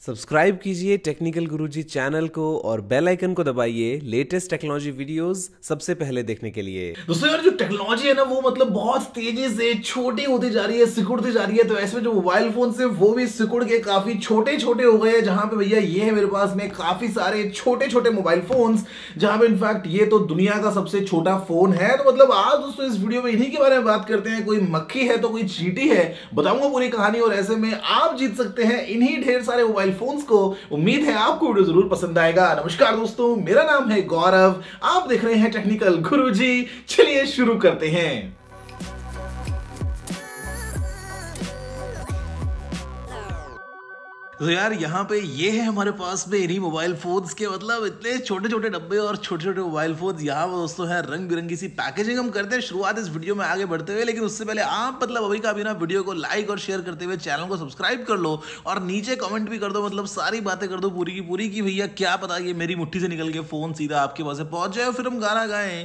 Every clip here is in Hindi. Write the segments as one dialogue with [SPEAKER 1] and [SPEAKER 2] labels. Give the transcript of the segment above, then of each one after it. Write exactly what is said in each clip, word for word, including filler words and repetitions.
[SPEAKER 1] सब्सक्राइब कीजिए टेक्निकल गुरुजी चैनल को और बेल आइकन को दबाइए लेटेस्ट टेक्नोलॉजी वीडियोस सबसे पहले देखने के लिए।
[SPEAKER 2] दोस्तों यार जो टेक्नोलॉजी है ना वो मतलब बहुत तेजी से छोटी होती जा रही है, सिकुड़ती जा रही है। तो ऐसे में जो मोबाइल फोन से वो भी सिकुड़ के काफी छोटे छोटे हो गए हैं। जहां पे भैया ये है मेरे पास में काफी सारे छोटे छोटे मोबाइल फोन्स, जहां पे इनफैक्ट ये तो दुनिया का सबसे छोटा फोन है। तो मतलब आज दोस्तों इस वीडियो में इन्हीं के बारे में बात करते हैं। कोई मक्खी है तो कोई चींटी है, बताऊंगा पूरी कहानी। और ऐसे में आप जीत सकते हैं इन्हीं ढेर सारे मोबाइल फोन्स को। उम्मीद है आपको वीडियो जरूर पसंद आएगा। नमस्कार दोस्तों, मेरा नाम है गौरव, आप देख रहे हैं टेक्निकल गुरुजी। चलिए शुरू करते हैं। तो यार यहाँ पे ये है हमारे पास में इन्हीं मोबाइल फोन्स के मतलब इतने छोटे छोटे डब्बे और छोटे छोटे मोबाइल फोन्स। यहाँ पर दोस्तों है रंग बिरंगी सी पैकेजिंग। हम करते हैं शुरुआत इस वीडियो में आगे बढ़ते हुए, लेकिन उससे पहले आप मतलब अभी का भी ना वीडियो को लाइक और शेयर करते हुए चैनल को सब्सक्राइब कर लो और नीचे कमेंट भी कर दो। मतलब सारी बातें कर दो पूरी की पूरी की भैया क्या पता ये मेरी मुट्ठी से निकल के फोन सीधा आपके पास पहुंच जाए, फिर हम गाना गाएं।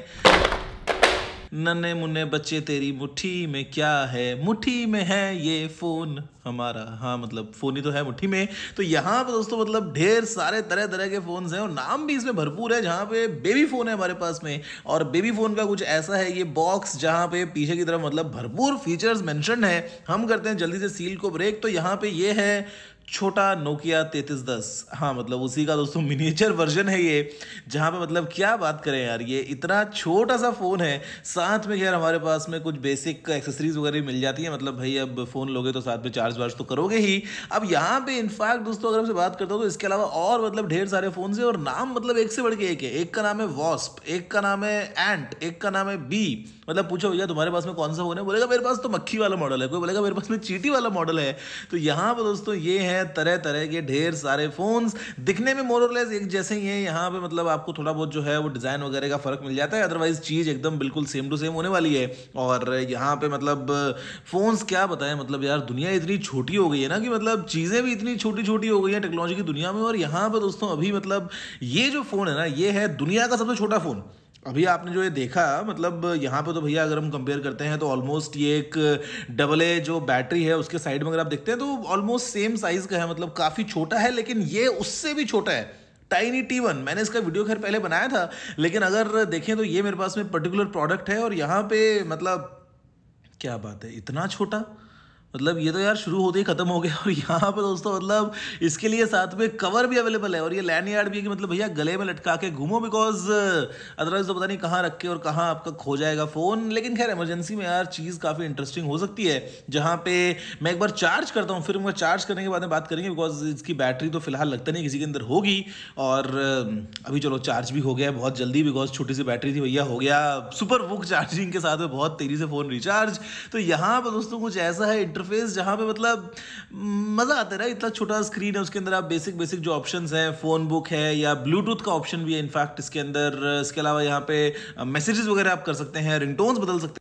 [SPEAKER 2] नन्हे मुन्ने बच्चे तेरी मुट्ठी में क्या है, मुट्ठी में है ये फोन हमारा। हाँ मतलब फोन ही तो है मुट्ठी में। तो यहाँ पे दोस्तों मतलब ढेर सारे तरह तरह के फोन्स हैं और नाम भी इसमें भरपूर है। जहाँ पे बेबी फोन है हमारे पास में, और बेबी फोन का कुछ ऐसा है ये बॉक्स जहाँ पे पीछे की तरफ मतलब भरपूर फीचर्स मेंशन है। हम करते हैं जल्दी से सील को ब्रेक। तो यहाँ पे ये है छोटा नोकिया तैंतीस दस। हाँ मतलब उसी का दोस्तों मिनिएचर वर्जन है ये। जहाँ पे मतलब क्या बात करें यार, ये इतना छोटा सा फ़ोन है। साथ में यार हमारे पास में कुछ बेसिक एक्सेसरीज वगैरह मिल जाती है। मतलब भाई अब फ़ोन लोगे तो साथ में चार्ज वार्ज तो करोगे ही। अब यहाँ पे इनफैक्ट दोस्तों अगर आपसे बात करता हूँ तो इसके अलावा और मतलब ढेर सारे फ़ोन है और नाम मतलब एक से बढ़ के एक है। एक का नाम है वॉस्प, एक का नाम है एंट, एक का नाम है बी। मतलब पूछो भैया तुम्हारे पास में कौन सा फ़ोन है, बोलेगा मेरे पास तो मक्खी वाला मॉडल है, कोई बोलेगा मेरे पास में चींटी वाला मॉडल है। तो यहाँ पर दोस्तों ये है तरह तरह के ढेर सारे फोन्स, दिखने में मोर और लेस एक जैसे ही हैं। यहाँ पे मतलब आपको थोड़ा बहुत जो है वो डिजाइन वगैरह का फर्क मिल जाता है, अदरवाइज चीज एकदम बिल्कुल सेम टू सेम होने वाली है। और यहाँ पे मतलब फोन्स क्या बताएं, मतलब यार दुनिया इतनी छोटी हो गई है ना कि मतलब चीजें भी इतनी छोटी छोटी हो गई हैं टेक्नोलॉजी की दुनिया में। और यहाँ पे दोस्तों अभी मतलब ये जो फोन है ना ये है दुनिया का सबसे छोटा फोन। अभी आपने जो ये देखा मतलब यहाँ पे तो भैया अगर हम कंपेयर करते हैं तो ऑलमोस्ट ये एक डबल ए जो बैटरी है उसके साइड में अगर आप देखते हैं तो ऑलमोस्ट सेम साइज का है। मतलब काफ़ी छोटा है, लेकिन ये उससे भी छोटा है, टाइनी टी वन। मैंने इसका वीडियो खैर पहले बनाया था, लेकिन अगर देखें तो ये मेरे पास में पर्टिकुलर प्रोडक्ट है और यहाँ पे मतलब क्या बात है, इतना छोटा। मतलब ये तो यार शुरू होते ही खत्म हो गया। और यहाँ पे दोस्तों मतलब इसके लिए साथ में कवर भी अवेलेबल है और ये लैंडयार्ड भी है कि मतलब भैया गले में लटका के घूमो, बिकॉज अदरवाइज तो पता नहीं कहाँ रख के और कहाँ आपका खो जाएगा फ़ोन। लेकिन खैर इमरजेंसी में यार चीज़ काफ़ी इंटरेस्टिंग हो सकती है। जहाँ पे मैं एक बार चार्ज करता हूँ, फिर मैं चार्ज करने के बाद में बात करेंगे, बिकॉज इसकी बैटरी तो फिलहाल लगता नहीं किसी के अंदर होगी। और अभी चलो चार्ज भी हो गया बहुत जल्दी, बिकॉज छोटी सी बैटरी थी भैया, हो गया सुपर बुक चार्जिंग के साथ में बहुत तेज़ी से फ़ोन रिचार्ज। तो यहाँ पर दोस्तों कुछ ऐसा है इंटरफेस जहाँ पे मतलब मज़ा आता है ना। इतना छोटा स्क्रीन है, उसके अंदर आप बेसिक बेसिक जो ऑप्शंस हैं, फ़ोन बुक है या ब्लूटूथ का ऑप्शन भी है इनफैक्ट इसके अंदर। इसके अलावा यहाँ पे मैसेजेस वगैरह आप कर सकते हैं, रिंगटोन्स बदल सकते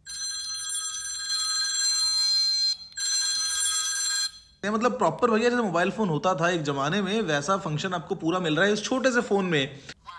[SPEAKER 2] हैं। मतलब प्रॉपर भैया जैसे मोबाइल फ़ोन होता था एक ज़माने में, वैसा फंक्शन आपको पूरा मिल रहा है इस छोटे से फ़ोन में।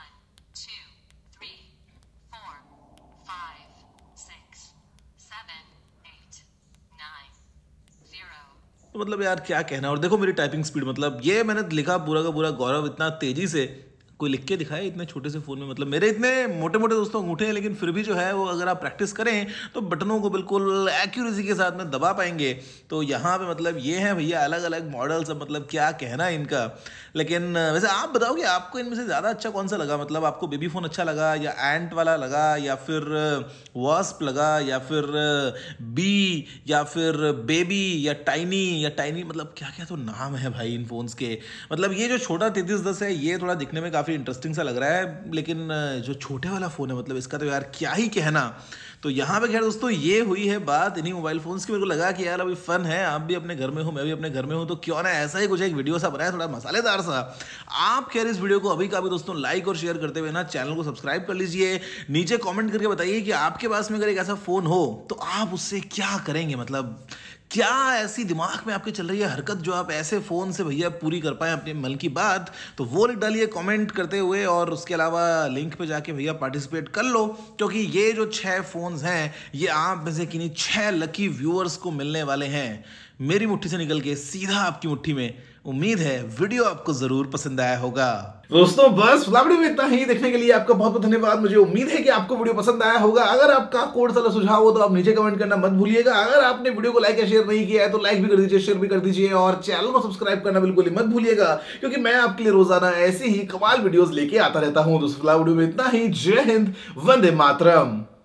[SPEAKER 2] तो मतलब यार क्या कहना। और देखो मेरी टाइपिंग स्पीड, मतलब ये मैंने लिखा पूरा का पूरा गौरव इतना तेजी से कोई लिख के दिखाए इतने छोटे से फ़ोन में। मतलब मेरे इतने मोटे मोटे दोस्तों अंगूठे हैं, लेकिन फिर भी जो है वो अगर आप प्रैक्टिस करें तो बटनों को बिल्कुल एक्यूरेसी के साथ में दबा पाएंगे। तो यहाँ पे मतलब ये हैं भैया अलग अलग मॉडल्स। अब मतलब क्या कहना है इनका। लेकिन वैसे आप बताओ कि आपको इनमें से ज़्यादा अच्छा कौन सा लगा। मतलब आपको बेबी फ़ोन अच्छा लगा या एंट वाला लगा या फिर वॉस्प लगा या फिर बी या फिर बेबी या टाइनी या टाइनी, मतलब क्या क्या तो नाम है भाई इन फोन्स के। मतलब ये जो छोटा तैंतीस दस है ये थोड़ा दिखने में काफ़ी इंटरेस्टिंग सा लग रहा है, लेकिन जो छोटे वाला फ़ोन है मतलब इसका तो यार क्या ही कहना। तो यहाँ पे खैर दोस्तों ये हुई है बात इन्हीं मोबाइल फोन्स की। मेरे को लगा कि यार अभी फन है, आप भी अपने घर में हो, मैं भी अपने घर में हूँ, तो क्यों ना ऐसा ही कुछ एक वीडियो सा बनाया थोड़ा मसालेदार सा। आप खैर इस वीडियो को अभी का भी दोस्तों लाइक और शेयर करते हुए ना चैनल को सब्सक्राइब कर लीजिए। नीचे कमेंट करके बताइए कि आपके पास में अगर एक ऐसा फ़ोन हो तो आप उससे क्या करेंगे। मतलब क्या ऐसी दिमाग में आपके चल रही है हरकत जो आप ऐसे फ़ोन से भैया पूरी कर पाएँ अपने मन की बात, तो वो लिख डालिए कमेंट करते हुए। और उसके अलावा लिंक पे जाके भैया पार्टिसिपेट कर लो, क्योंकि ये जो छः फ़ोन्स हैं ये आप में से किन्हीं छः लकी व्यूअर्स को मिलने वाले हैं, मेरी मुट्ठी से निकल के सीधा आपकी मुट्ठी में। उम्मीद है वीडियो आपको जरूर पसंद आया होगा।
[SPEAKER 3] दोस्तों बस वीडियो में इतना ही। देखने के लिए आपका बहुत बहुत धन्यवाद। मुझे उम्मीद है कि आपको वीडियो पसंद आया होगा। अगर आपका कोई सा सुझाव हो तो आप नीचे कमेंट करना मत भूलिएगा। अगर आपने वीडियो को लाइक या शेयर नहीं किया है तो लाइक भी कर दीजिए, शेयर भी कर दीजिए और चैनल को सब्सक्राइब करना बिल्कुल ही मत भूलिएगा, क्योंकि मैं आपके लिए रोजाना ऐसे ही कमाल वीडियोस लेके आता रहता हूं। दोस्तों वीडियो में इतना ही। जय हिंद, वंदे मातरम।